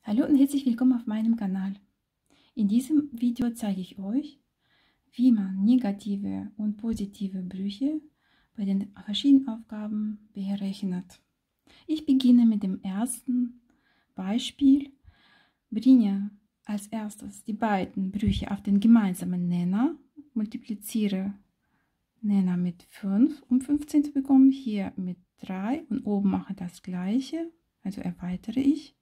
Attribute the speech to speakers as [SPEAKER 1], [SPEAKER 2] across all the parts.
[SPEAKER 1] Hallo und herzlich willkommen auf meinem Kanal. In diesem Video zeige ich euch, wie man negative und positive Brüche bei den verschiedenen Aufgaben berechnet. Ich beginne mit dem ersten Beispiel. Bringe als erstes die beiden Brüche auf den gemeinsamen Nenner, multipliziere Nenner mit 5, um 15 zu bekommen, hier mit 3 und oben mache das gleiche, also erweitere ich.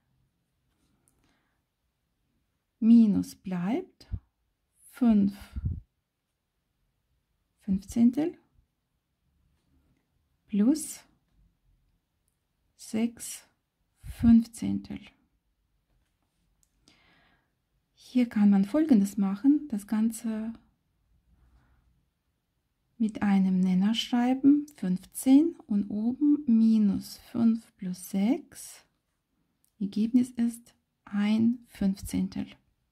[SPEAKER 1] Minus bleibt 5 Fünfzehntel plus 6 Fünfzehntel. Hier kann man Folgendes machen, das Ganze mit einem Nenner schreiben, 15 und oben minus 5 plus 6. Ergebnis ist 1 Fünfzehntel.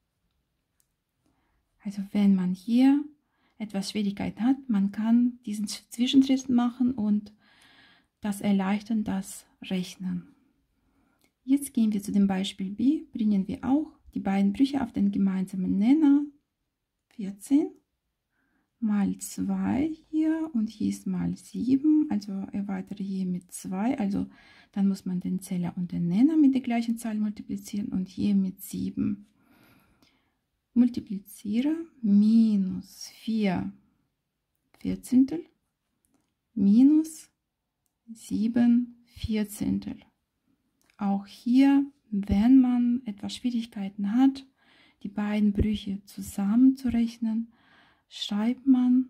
[SPEAKER 1] Also wenn man hier etwas Schwierigkeiten hat, man kann diesen Zwischenschritt machen und das erleichtern, das Rechnen. Jetzt gehen wir zu dem Beispiel B, bringen wir auch die beiden Brüche auf den gemeinsamen Nenner, 14 mal 2 hier und hier ist mal 7, also erweitere hier mit 2, also dann muss man den Zähler und den Nenner mit der gleichen Zahl multiplizieren und hier mit 7. Multipliziere minus 4 Vierzehntel minus 7 Vierzehntel. Auch hier, wenn man etwas Schwierigkeiten hat, die beiden Brüche zusammenzurechnen, schreibt man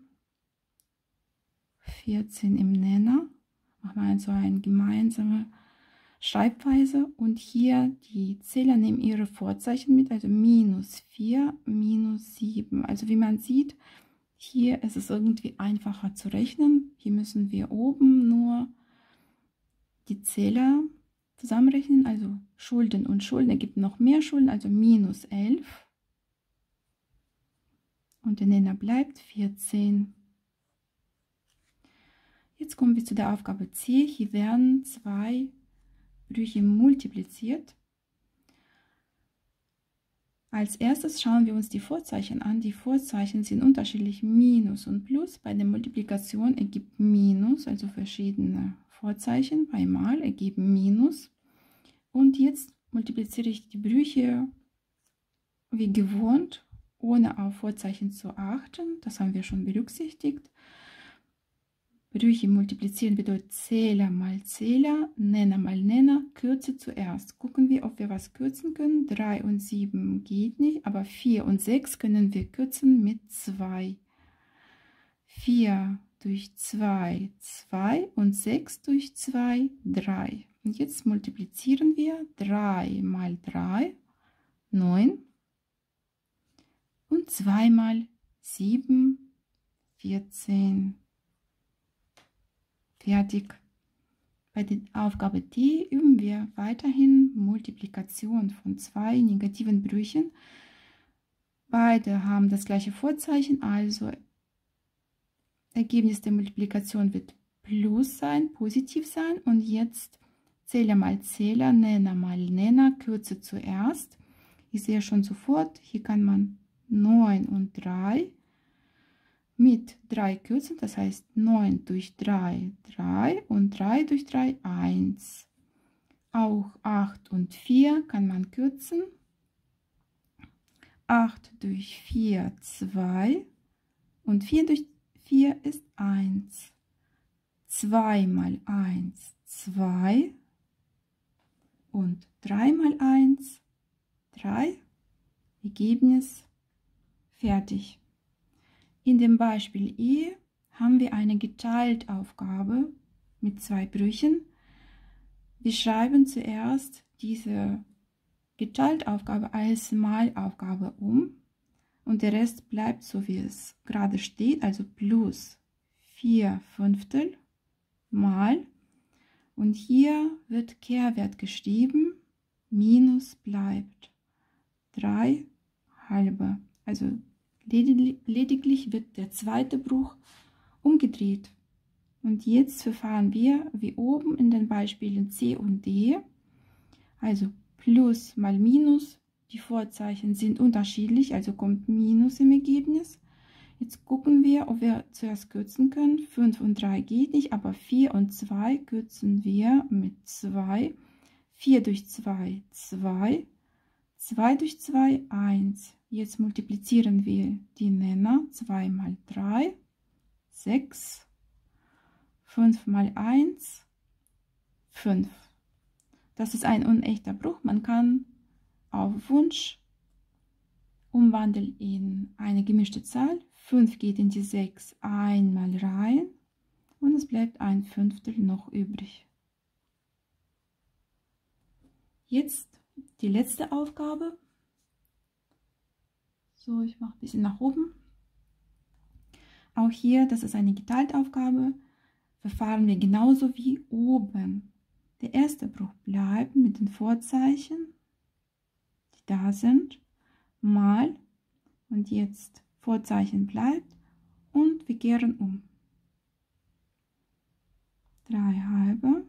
[SPEAKER 1] 14 im Nenner, macht man also eine gemeinsame Schreibweise und hier die Zähler nehmen ihre Vorzeichen mit, also minus 4, minus 7. Also wie man sieht, hier ist es irgendwie einfacher zu rechnen. Hier müssen wir oben nur die Zähler zusammenrechnen, also Schulden und Schulden ergibt noch mehr Schulden, also minus 11. Und der Nenner bleibt 14. Jetzt kommen wir zu der Aufgabe C. Hier werden zwei Brüche multipliziert. Als erstes schauen wir uns die Vorzeichen an. Die Vorzeichen sind unterschiedlich, Minus und Plus. Bei der Multiplikation ergibt Minus, also verschiedene Vorzeichen bei Mal ergeben Minus. Und jetzt multipliziere ich die Brüche wie gewohnt, ohne auf Vorzeichen zu achten. Das haben wir schon berücksichtigt. Brüche multiplizieren bedeutet Zähler mal Zähler, Nenner mal Nenner, Kürze zuerst. Gucken wir, ob wir was kürzen können. 3 und 7 geht nicht, aber 4 und 6 können wir kürzen mit 2. 4 durch 2, 2 und 6 durch 2, 3. Und jetzt multiplizieren wir 3 mal 3, 9 und 2 mal 7, 14. Fertig. Bei der Aufgabe D üben wir weiterhin Multiplikation von zwei negativen Brüchen. Beide haben das gleiche Vorzeichen, also Ergebnis der Multiplikation wird Plus sein, positiv sein. Und jetzt Zähler mal Zähler, Nenner mal Nenner, Kürze zuerst. Ich sehe schon sofort, hier kann man 9 und 3 mit 3 kürzen, das heißt 9 durch 3, 3 und 3 durch 3, 1. Auch 8 und 4 kann man kürzen. 8 durch 4, 2 und 4 durch 4 ist 1. 2 mal 1, 2 und 3 mal 1, 3. Ergebnis fertig. In dem Beispiel E haben wir eine Geteiltaufgabe mit zwei Brüchen. Wir schreiben zuerst diese Geteiltaufgabe als Malaufgabe um und der Rest bleibt so, wie es gerade steht, also plus 4 Fünftel mal, und hier wird Kehrwert geschrieben, minus bleibt 3 halbe, also lediglich wird der zweite Bruch umgedreht. Und jetzt verfahren wir wie oben in den Beispielen C und D. Also Plus mal Minus. Die Vorzeichen sind unterschiedlich, also kommt Minus im Ergebnis. Jetzt gucken wir, ob wir zuerst kürzen können. 5 und 3 geht nicht, aber 4 und 2 kürzen wir mit 2. 4 durch 2, 2. 2 durch 2, 1. Jetzt multiplizieren wir die Nenner. 2 mal 3, 6. 5 mal 1, 5. Das ist ein unechter Bruch. Man kann auf Wunsch umwandeln in eine gemischte Zahl. 5 geht in die 6 einmal rein und es bleibt ein Fünftel noch übrig. Jetzt die letzte Aufgabe. So, ich mache ein bisschen nach oben. Auch hier, das ist eine geteilte Aufgabe, verfahren wir genauso wie oben. Der erste Bruch bleibt mit den Vorzeichen, die da sind, mal, und jetzt Vorzeichen bleibt und wir kehren um. 3 halbe.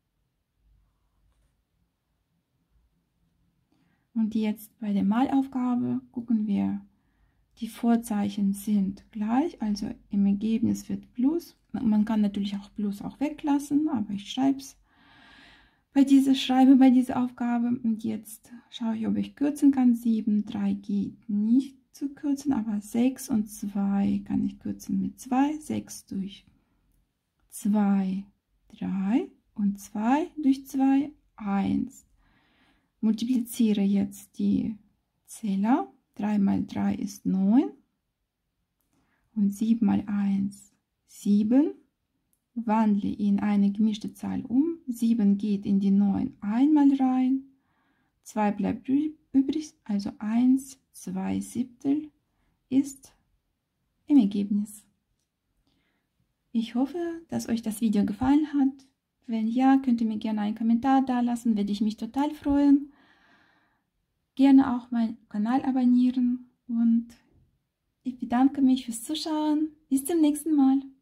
[SPEAKER 1] Und jetzt bei der Malaufgabe gucken wir, die Vorzeichen sind gleich, also im Ergebnis wird Plus. Man kann natürlich auch Plus auch weglassen, aber ich schreibe bei dieser Aufgabe. Und jetzt schaue ich, ob ich kürzen kann. 7, 3 geht nicht zu kürzen, aber 6 und 2 kann ich kürzen mit 2. 6 durch 2, 3 und 2 durch 2, 1. Multipliziere jetzt die Zähler. 3 mal 3 ist 9 und 7 mal 1 7. Wandle in eine gemischte Zahl um. 7 geht in die 9 einmal rein. 2 bleibt übrig, also 1, 2 Siebtel ist im Ergebnis. Ich hoffe, dass euch das Video gefallen hat. Wenn ja, könnt ihr mir gerne einen Kommentar da lassen, würde ich mich total freuen. Gerne auch meinen Kanal abonnieren und ich bedanke mich fürs Zuschauen. Bis zum nächsten Mal.